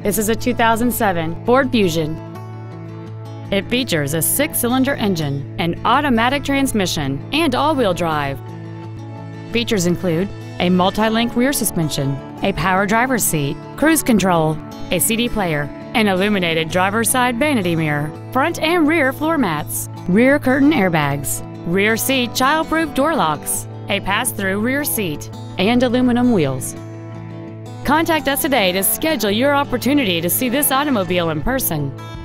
This is a 2007 Ford Fusion. It features a 6-cylinder engine, an automatic transmission, and all-wheel drive. Features include a multi-link rear suspension, a power driver's seat, cruise control, a CD player, an illuminated driver's side vanity mirror, front and rear floor mats, rear curtain airbags, rear seat child-proof door locks, a pass-through rear seat, and aluminum wheels. Contact us today to schedule your opportunity to see this automobile in person.